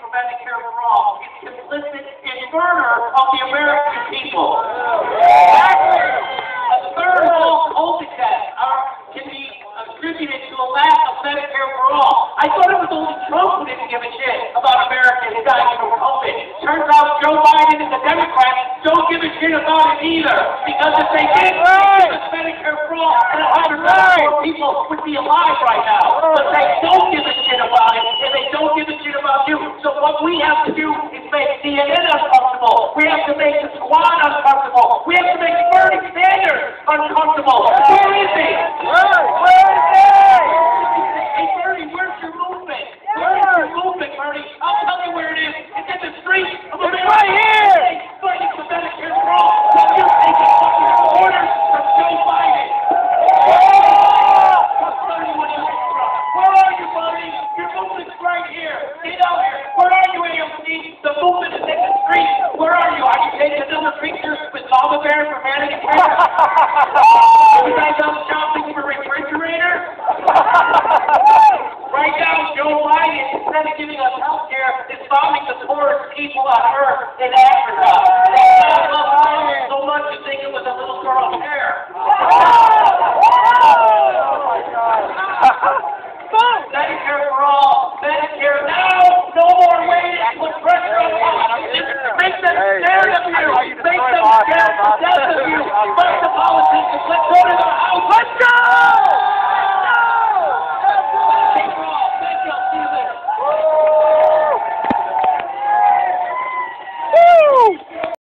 Medicare4All. It's complicit in murder of the American people. A third of all COVID deaths can be attributed to a lack of Medicare4All. I thought it was only Trump who didn't give a shit about Americans dying from COVID. Turns out Joe Biden and the Democrats don't give a shit about it either. Because if they did, give us Medicare4All, and 100 more people would be alive right now. But they don't give a shit about it, and they don't give a shit about you. So what we have to do is make CNN uncomfortable. We have to make the Squad uncomfortable. We have to make Bernie Sanders uncomfortable. Where is he? Where is he? Hey, Bernie, where's your movement? Where's your movement, Bernie? I'll tell you where it is. It's in the streets of America. It's right here! Fighting for Medicare4All. While you're taking fucking orders from Joe Biden. Where are you, Bernie? Your movement's right here. Get out here. Where are you, AOC? The movement is in the streets. Where are you? Are you taking another picture with Mama Bear from Vanity Fair? You guys out shopping for refrigerators? Right now, Joe Biden, instead of giving us health care, is bombing the poorest people on earth in Africa. They love Biden so much you think it was a little girl's hair. Medicare4All, Medicare now, no more waiting, put pressure on politicians. Make them scared of you. Make them scared to death of you. Let the politicians, let